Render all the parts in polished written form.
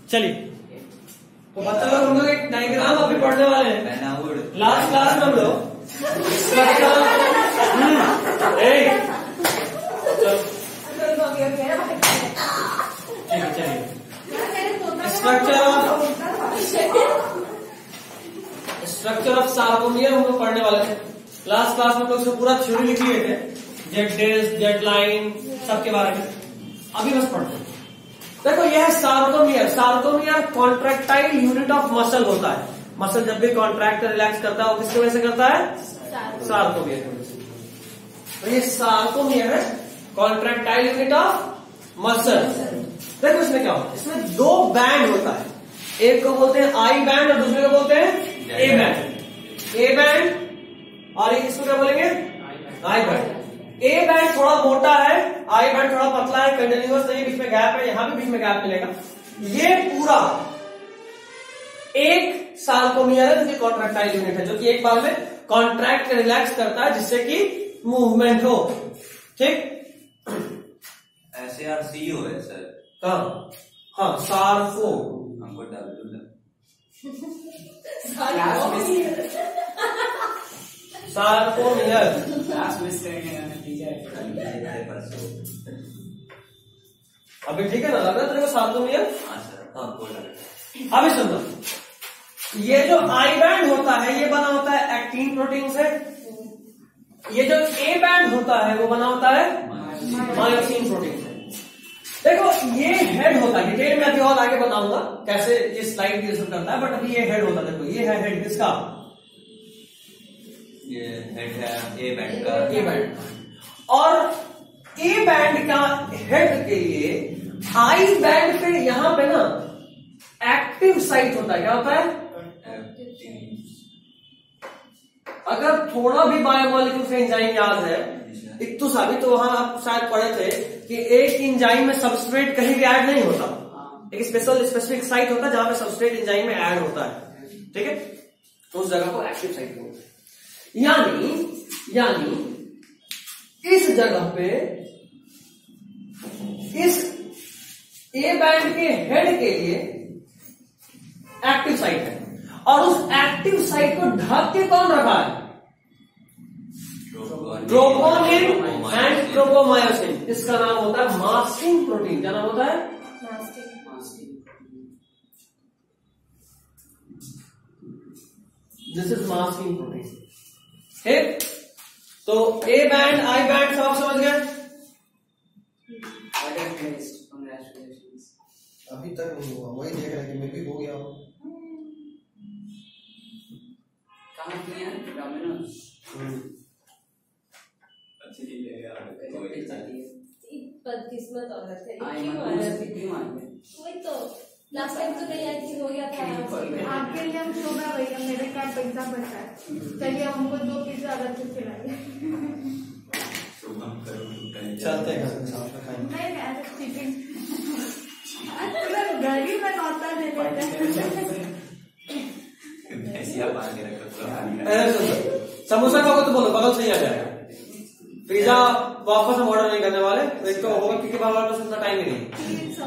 चलिए, तो बच्चा लोग हम लोग एक डायग्राम अभी पढ़ने वाले हैं। लास्ट क्लास में हम लोग स्ट्रक्चर ऑफ सार्कोमियर हम लोग पढ़ने वाले थे। लास्ट क्लास में लोग पूरा थ्योरी लिख लिए थे, जेड डेज, जेड लाइन, सबके बारे में। अभी बस पढ़ते हैं। देखो यह है sarcomere. Sarcomere contractile unit of muscle होता है। मसल जब भी कॉन्ट्रैक्ट रिलैक्स करता है वो किसकी वजह से करता है? सार्कोमियर की वजह से। तो ये सार्कोमियर है, कॉन्ट्रैक्टाइल यूनिट ऑफ मसल। देखो इसमें क्या होता है, इसमें दो बैंड होता है। एक को बोलते हैं आई बैंड और दूसरे को बोलते हैं ए बैंड। ए बैंड और इसको क्या बोलेंगे? I band. ए बैंड थोड़ा मोटा है, आई बैंड थोड़ा पतला है, कंटिन्यूअस नहीं, बीच में गैप है, यहां भी बीच में गैप मिलेगा। ये पूरा एक सार्कोमियर है, जो कि कॉन्ट्रैक्टाइल यूनिट है, जो कि एक बार में कॉन्ट्रैक्ट रिलैक्स करता है जिससे कि मूवमेंट हो। ठीक, SARCO है सर। हाँ हाँ, सार्को हमको सार्कोमियर। अभी ठीक है ना, लग रहा है तेरे को सार्कोमियर? हाँ सर। हाँ, अभी सुनो, ये जो आई बैंड होता है ये बना होता है एक्टिन प्रोटीन से। ये जो ए बैंड होता है वो बना होता है मायोसिन प्रोटीन से। देखो ये हेड होता है, डिटेल में अभी और आगे बताऊंगा कैसे ये स्लाइड डिस्कस करता है, बट अभी ये हेड होता है। देखो ये है हेड किसका? ये हेड है ए बैंड का। A band. और ए बैंड का हेड के लिए आई बैंड पे यहां पे ना एक्टिव साइट होता है। क्या होता है? अगर थोड़ा भी बायोमोलिक्यूल का एंजाइम याद है, इतु सा भी, तो वहां आप शायद पढ़े थे कि एक एंजाइम में सबस्ट्रेट कहीं भी ऐड नहीं होता। एक स्पेसिफिक साइट होता है जहां पे सबस्ट्रेट एंजाइम में ऐड होता है। ठीक है, तो उस जगह को एक्टिव साइट बोलते हैं। यानी इस जगह पे इस ए बैंड के हेड के लिए एक्टिव साइट है, और उस एक्टिव साइट को ढक के कौन रखा है? Troponin and tropomyosin. इसका नाम होता है मास्किंग प्रोटीन। क्या नाम होता है? This is masking protein. ठीक, तो ए बैंड, आई बैंड सब आप समझ गए? अभी तक नहीं हुआ, वही देख रहे हैं कि मैं भी हो गया हूँ। किस्मत औरत है। वही तो लास्ट टाइम तो नहीं आई थी, हो गया था। आपके लिए हम शोभा भैया, मेरे का पैसा बचा है, चलिए हमको 2 पिज्जा अलग से खिलाइए। चलते हैं नहीं ऐसा चीटिंग गरीब में नौता ले लेते। समोसा का होगा तो बोलो, बगल से ही आ जाएगा। पिज्जा वापस हम ऑर्डर नहीं करने वाले, एक तो होगा क्योंकि हमारे पास इतना टाइम ही नहीं। चीज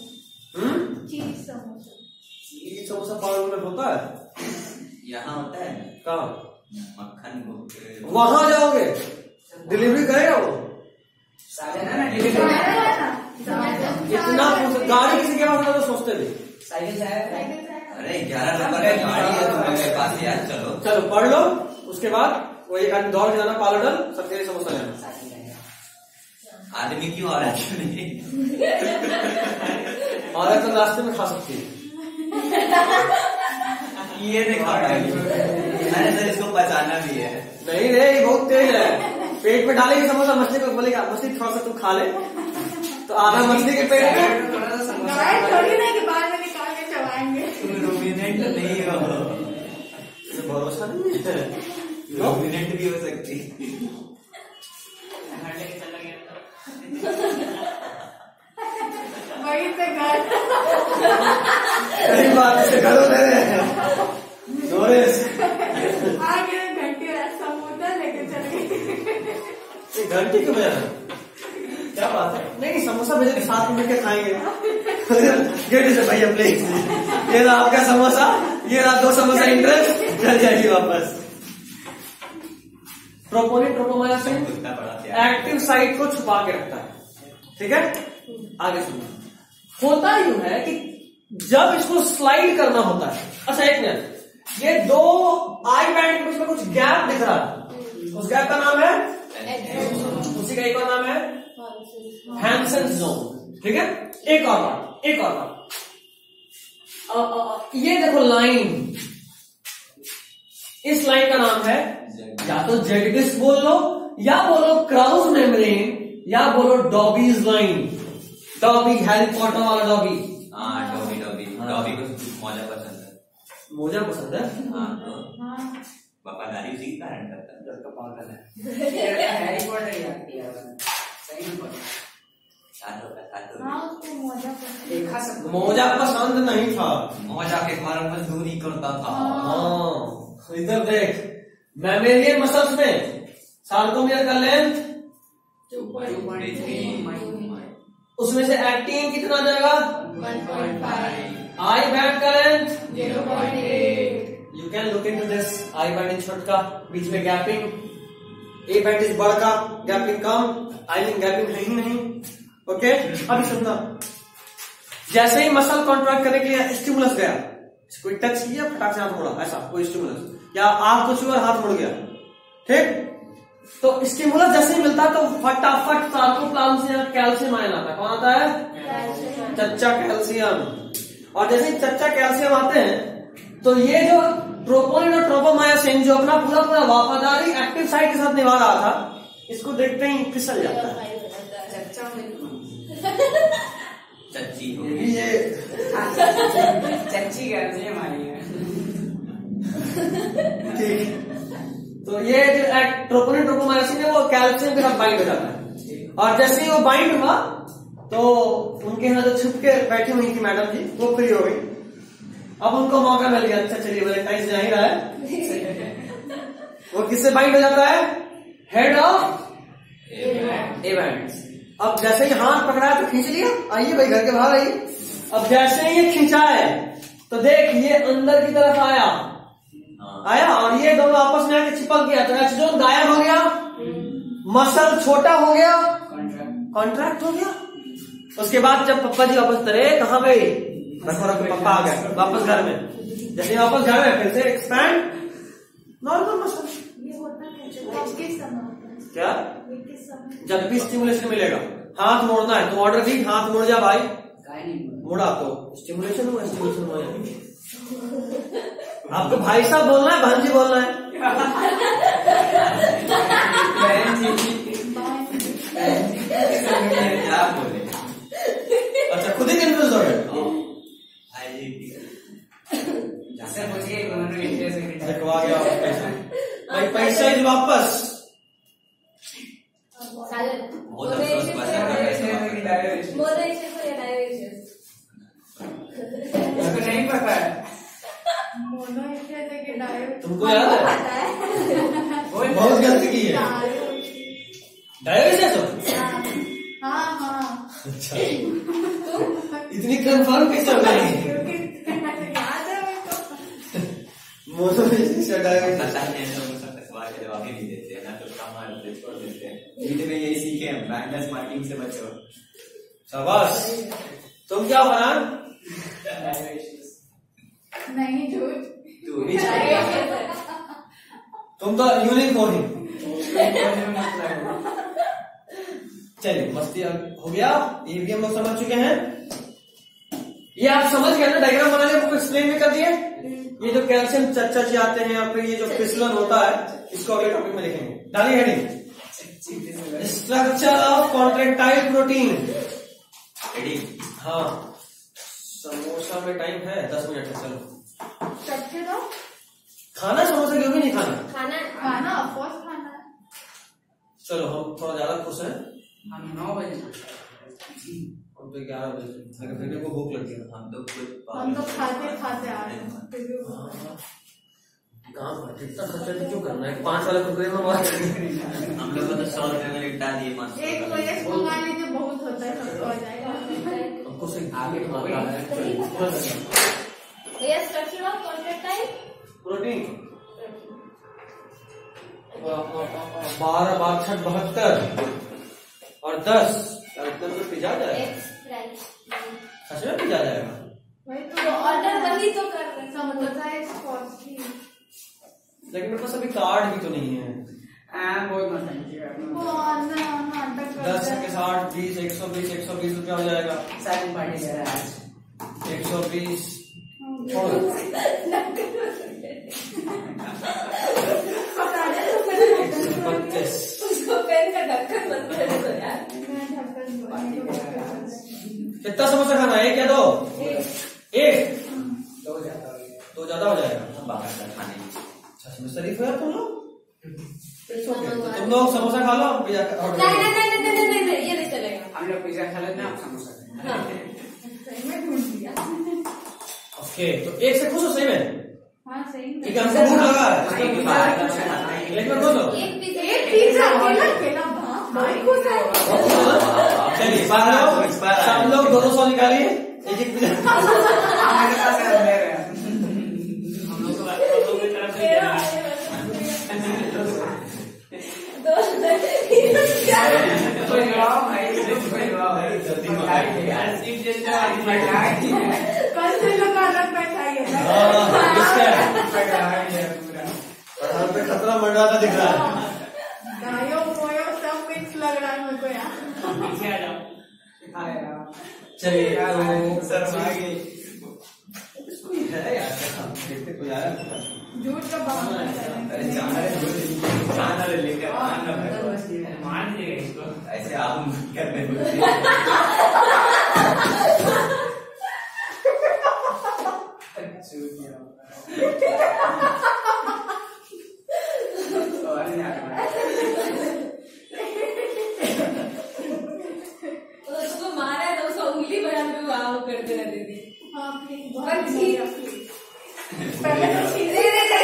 समोसा पाउडर में होता है? यहाँ होता है। कहाँ? मक्खन वहां जाओगे, डिलीवरी करेगा वो। इतना गाड़ी किसी के पास तो सोचते थे। अरे 11 नंबर का गाड़ी है, तो मेरे पास ही आज चलो। चलो पढ़ लो, उसके बाद वो एक आदमी दौड़ के जाना, पार्लर सबके समोसा लेना। आदमी क्यों आ रहा है, क्यों नहीं? औरत तो रास्ते में खा सकती है। ये नहीं खा रहा है, मैंने सर इसको बचाना भी है। नहीं रे, ये बहुत तेज है। पेट में डालेगी समोसा, मछली को बोलेगा मछली थोड़ा सा तू खा ले, तो आधा मछली के पेट में थोड़ी ना कि बाद में निकाल के चबाएंगे। रूमिनेंट नहीं हो, भरोसा नहीं है। रूमिनेंट भी हो सकती। वही पे घर सही बात है, घरों ले रहे हैं आगे घंटी समोसा लेके चले गए। घंटी क्यों बजा? क्या बात है? नहीं समोसा भेजे के साथ में मिलकर खाएंगे। गेट से भैया प्लीज, ये रहा आपका समोसा, ये रहा 2 समोसा इंटरेस्ट, चल जाएगी वापस। प्रोपोनिन ट्रोपोमायासिन एक्टिव साइट को छुपा के रखता है, ठीक है। आगे सुनो, होता यूं है कि जब इसको स्लाइड करना होता है, अच्छा एक मिनट, ये 2 आई बैंड के बीच में कुछ गैप दिख रहा है, उस गैप का नाम है, उसी का एक और नाम है हैंसन जोन, ठीक है। एक और बात, ये देखो लाइन, इस लाइन का नाम है या तो जेड बोल लो, या बोलो क्राउज मेम्ब्रेन, या बोलो Dobie's line. Dobby, Harry Potter वाला डॉबी। हाँ डॉबी को मोजा पसंद है। मोजा पसंद है? हाँ तो वफादारी उसी के कारण करता है, लड़का पागल है। हैरी पॉटर याद किया सही में पता। हाँ उसको मोजा पसंद, देखा सब मोजा पसंद नहीं था, मोजा के कारण मजदूरी करता था। हाँ इधर देख, मैमेलियन मसल्स में सार्कोमियर का लेंथ 2.3 उसमें से एक्टिन कितना जाएगा 1.5, आई बैंड का length 0.8। You can look into this. I band is छोटा, बीच में गैपिंग, ए बैंड इज बड़ा, गैपिंग कम, आई मीन गैपिंग है ही नहीं, ओके। अभी सुनना, जैसे ही मसल कॉन्ट्रैक्ट करने के लिए स्टिमुलस गया, कोई टच किया फटाक से हाथ मुड़ा, ऐसा कोई स्टिमुलस, या आंख को छुआ हाथ मुड़ गया, ठीक, तो स्टिमुलस जैसे ही मिलता है तो फटाफट सार्कोप्लाज्म से कैल्शियम आयन आता है। कौन आता है? चच्चा कैल्शियम। और जैसे ही चच्चा कैल्शियम आते हैं तो ये जो ट्रोपोनिन और ट्रोपोमायासिन जो अपना पूरा वफादारी एक्टिव साइट के साथ निभा रहा था, इसको देखते ही फिसल जाता है। चच्ची हो ये चच्ची करनी हमारी है। ठीक, तो ये जो ट्रोपोनिन ट्रोपोमायासिन है वो कैल्शियम के साथ बाइंड हो जाता है, और जैसे ही वो बाइंड हुआ तो उनके यहाँ जो छुप के बैठी हुई थी मैडम जी, वो फ्री हो गई। अब उनको मौका मिल गया, अच्छा चलिए वैलेंटाइन जा ही रहा है, वो किससे बाइंड हो जाता है? Head of events. अब जैसे ही हाथ पकड़ा तो खींच लिया, आइए भाई घर के बाहर आइए। अब जैसे ही ये खींचा है तो देख ये अंदर की तरफ आया और ये दोनों आपस में आके चिपक गया, तो एच जोन गायब हो गया, मसल छोटा हो गया, कॉन्ट्रैक्ट हो गया। उसके बाद जब पप्पा जी वापस तरे, कहाँ गए? पप्पा आ गए वापस घर में, जैसे वापस घर में फिर से एक्सपैंड, नॉर्मल मसल। ये होता है किस समय होता है? क्या? ये किस समय? जब भी स्टिमुलेशन मिलेगा, हाथ मोड़ना है तो ऑर्डर दी, हाथ मुड़ जा भाई, मुड़ा तो स्टिमुलेशन हुआ, स्टिमुलेशन हुआ। आपको भाई साहब बोलना है, भांजी बोलना है? क्या बोले? अच्छा खुद ही कंफ्यूज हो गए। देखो आ गया पैसा, भाई पैसा इज वापस। नहीं पता है। तुमको याद है? बहुत गलती की है। डायबिटीज हो? हाँ अच्छा, इतनी कंफर्म कैसे हो गई? याद है मेरे को। डायबिटीज सवाल के जवाब ही नहीं देते ना, तो काम छोड़ देते हैं। वीडियो में यही सीखे हम, बैकलेस मार्किंग से बचो। शाबाश। तुम क्या फरहान? नहीं झूठ, तू भी तुम तो यूनिक हो ही। चलिए मस्ती हो गया, ये भी हम लोग समझ चुके हैं। ये आप समझ गए ना, डायग्राम बना लिया, आपको एक्सप्लेन भी कर दिए। ये जो कैल्शियम चच्चा जी आते हैं और फिर ये जो फिसलन होता है, इसको अगले टॉपिक में लिखेंगे। डालिए heading, structure of contractile protein. हाँ समोसा में टाइम है 10 मिनट है, चलो सबसे तो खाना समोसा क्यों भी नहीं खाना? खाना ऑफकोर्स खाना है। चलो हम थोड़ा ज्यादा खुश हैं, हम 9 बजे हम तो 11 बजे, अगर फिर को भूख लगी है हम तो खाते खाते आ रहे हैं, फिर भी भूख। कहाँ पर इतना खर्चा तो क्यों करना है? 5 वाले कुरकुरे में बात हम लोग को तो 100 रुपए में निपटा दिए। एक मंगा लीजिए, बहुत होता है, सबको आ जाएगा। तो सही आगे हो गई। भैया स्ट्रक्चर ऑफ कॉन्ट्रैक्टाइल प्रोटीन 12 12 6 72 और 10 तो पिज्जा जाएगा। एक्स प्राइस सच में पिज्जा जाएगा। वही तो ऑर्डर वही तो कर रहे हैं। Samosa is costly. लेकिन मेरे पास अभी कार्ड भी तो नहीं है। बहुत मस्त है। वो नाटक 10 के 60 20 120 120 रुपया हो जाएगा। सारी पार्टी दे रहा है 120 132 उसको पेन का ढक्कन बंद कर दो यार। कितना समोसा खाना है? एक या दो? एक तो जाता है। तो ज्यादा हो जाएगा। बाहर का खाने की सच में शरीफ है तुम लोग। It's okay. तो तुम लोग समोसा खा लो, पिज्जा ऑर्डर नहीं नहीं नहीं नहीं नहीं नहीं ये नहीं चलेगा। हम लोग पिज्जा खा लेते हैं, आप समोसा खाते हैं। हाँ सही में ढूंढ दिया। ओके, तो एक से खुश हो सही में? हाँ सही में। ठीक है, हमको भूख लगा है। एक बार का खाना है। एक में खुश हो। एक पिज्जा अकेला अकेला भाई खुश है। चलिए सब लोग 200 निकालिए, एक एक पिज्जा। हमारे पास है मेरे। हम लोग की तरफ से कोई गाँव भाई, कोई गाँव भाई। यार सीट जैसे आज कल से लोग अलग बैठाइए। यहाँ पे खतरा मंडराता दिख रहा है। गायो मोयो सब मिक्स लग रहा है मेरे को यार। पीछे आ जाओ। चलिए शर्मा गई। कोई है यार, देखते कोई आया। झूठ का बहाना है। अरे जाना रे लेकर आना भाई। मान देगा इसको। ऐसे आप करने उसको मारा है तो उसको उंगली बना के वहाँ वो करते रहती थी। हाँ प्लीज पर ठीक पहले तो चीजें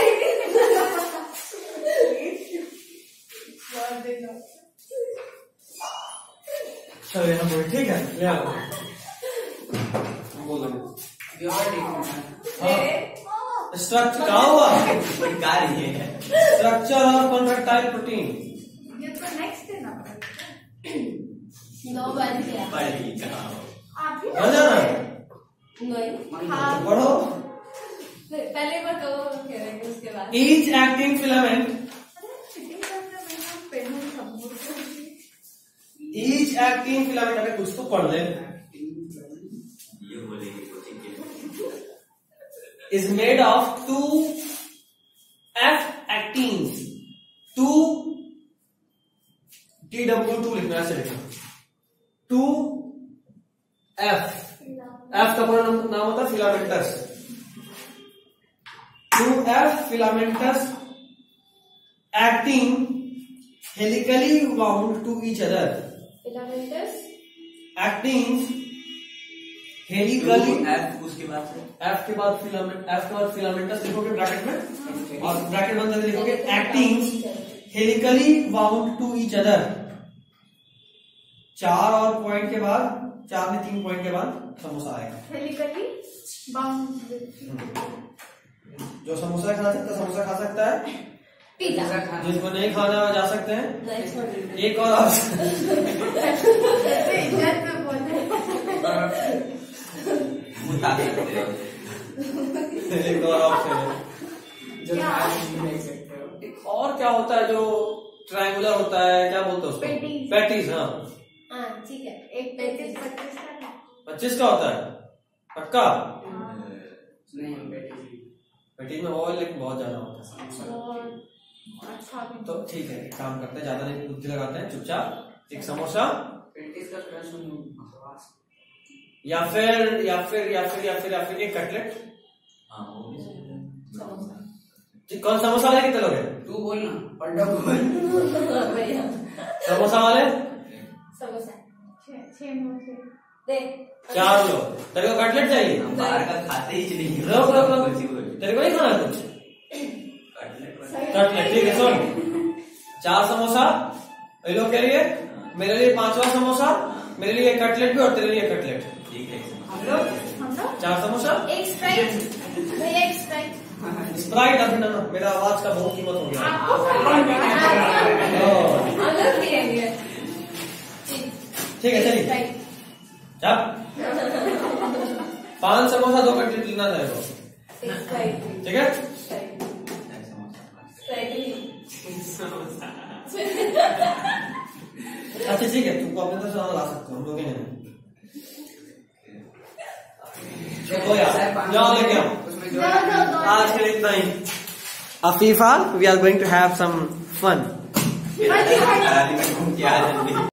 चलो यहाँ पर ठीक है, ले आओ। बोलो। स्ट्रक्चर कहाँ हुआ? Structure of contractile protein. ये तो नेक्स्ट है ना। 9 बज गया। आप ही पढ़ जाना है? नहीं हाँ पढ़ो। पहले बार कवर करेंगे उसके बाद। Each acting filament, चिटिंग करने में हम पेन में सबूत each acting filament, अगर कुछ तो पढ़ ले, ये बोलेगी तो ठीक है। is made of 2 F actins, 2 TW2 लिखना है, ऐसे लिखना 2 F, F का पूरा नाम होता है filamentous. 2F filamentous acting helically wound to each other. Filamentous Acting helically F उसके बाद से एफ के बाद फिलामेंटस लिखोगे ब्रैकेट में और ब्रैकेट बंद करके लिखोगे acting helically bound to each other. 4 और पॉइंट के बाद 4 में 3 पॉइंट के बाद समोसा आएगा। हेलिकली बाउंड जो समोसा खा सकता है समोसा खा सकता है, पिज्जा जिसको नहीं खाना जा सकते हैं। नहीं छोड़ एक और ऑप्शन इज्जत में बोले एक और ऑप्शन है। जो आज नहीं देख सकते हो। एक और क्या होता है जो ट्रायंगुलर होता है, क्या बोलते हैं उसको? Patties। पैटीज। हाँ हाँ ठीक है। एक 25 का 25 का होता है पक्का। नहीं हम बेटे पैटीज में ऑयल लेकिन बहुत ज्यादा होता है। और अच्छा भी तो ठीक है, एक काम करते हैं, ज्यादा नहीं बुद्धि लगाते हैं, चुपचाप एक समोसा बेटे का थोड़ा सुन बकवास। या फिर एक कटलेट। हाँ वो भी सही है। समोसा ठीक, कौन समोसा वाले कितने लोग हैं? तू बोल ना पलटा बोल। भैया समोसा वाले समोसा 6 मोसे दे 4 लोग। तेरे को कटलेट चाहिए? हम बाहर का खाते ही नहीं। रोक तेरे को नहीं खाना कुछ कटलेट? ठीक है सुन, 4 समोसा ये लोग के लिए, मेरे लिए 5वां समोसा, मेरे लिए कटलेट भी और तेरे लिए कटलेट। ठीक है हम लोग 4 समोसा। एक स्प्राइट भैया, एक स्प्राइट। स्प्राइट अभी ना, मेरा आवाज का बहुत कीमत हो गया। अलग पिएंगे। ठीक है चलिए, Sprite। क्या 5 समोसा 2 कंट्री लेना चाहेगा, एक Sprite। ठीक है। Sprite। Sprite ही। अच्छा ठीक है, तुमको अपने तरफ से ला सकते हो, हम लोग नहीं। चलो यार, जाओ लेके आओ। उसमें दो, दो, दो। आज के लिए इतना ही। Afifa, we are going to have some fun. घूम के आ जाएंगे।